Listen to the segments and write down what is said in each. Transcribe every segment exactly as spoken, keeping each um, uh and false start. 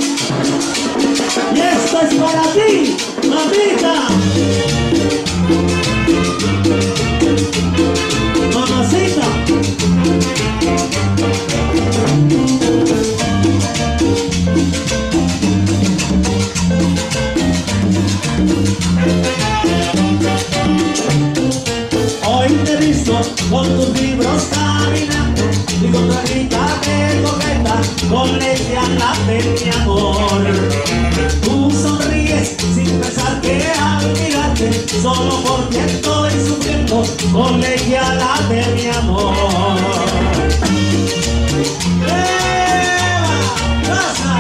Y esto es para ti, mamita. Mamacita. Hoy te he visto con tus libros caminando y con tu carita de coqueta, con leche al late, mi amor. Tú sonríes sin pensar que al mirarte, solo porque estoy sufriendo, con leche al late, mi amor. ¡Eva! ¡Rosa!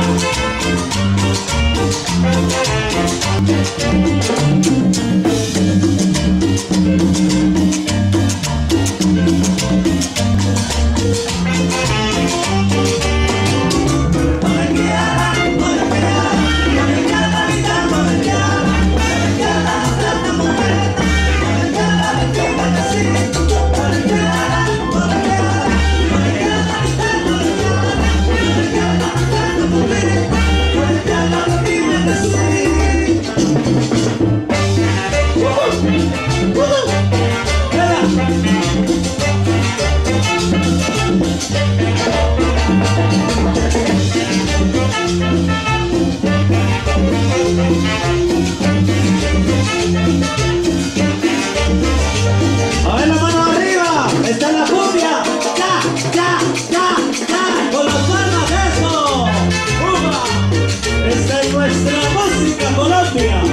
A ver la mano arriba, está en la cumbia. Ya, ya, ya, ya, con las palmas, eso. ¡Upa! Esta es nuestra música, Colombia.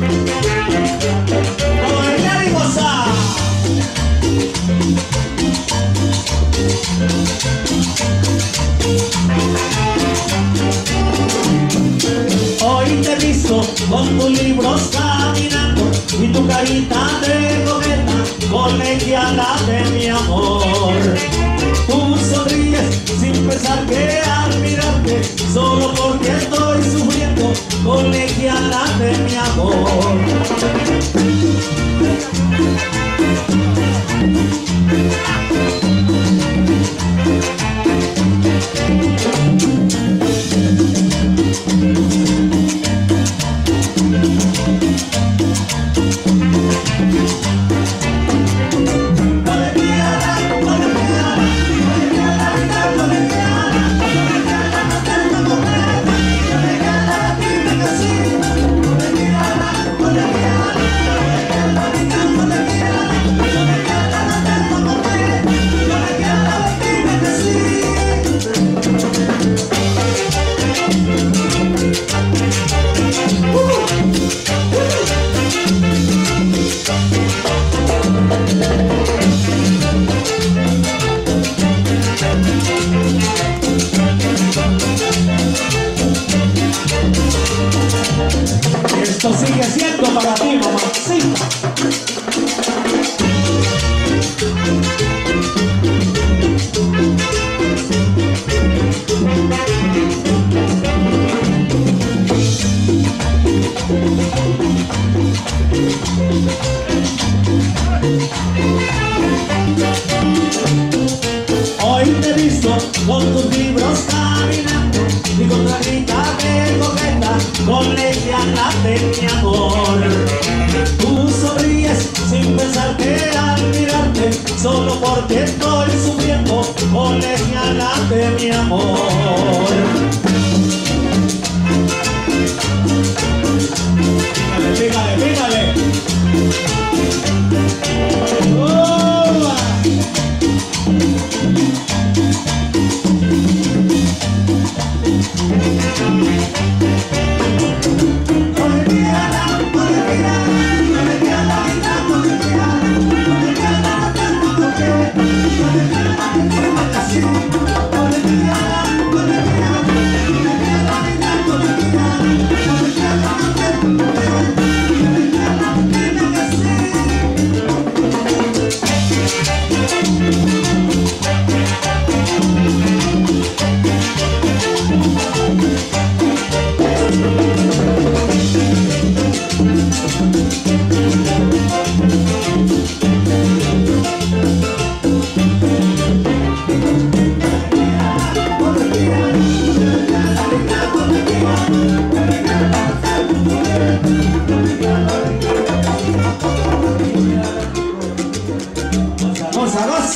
A bailar y gozar. Hoy te he visto con tus libros caminando y tu carita de coqueta, con leche al late, mi amor. Tú sonríes sin pensar que al mirarte, solo porque estoy sufriendo, con leche al late, mi amor. Esto sigue siendo para ti, mamacita. Hoy te he visto con tus libros caminando y con tu carita de coqueta, con leche al late, mi amor. Tú sonríes sin pensar que al mirarte, solo porque estoy sufriendo, con leche al late, mi amor. Pícale, pícale, pícale. ¡Oh! Con Thank you.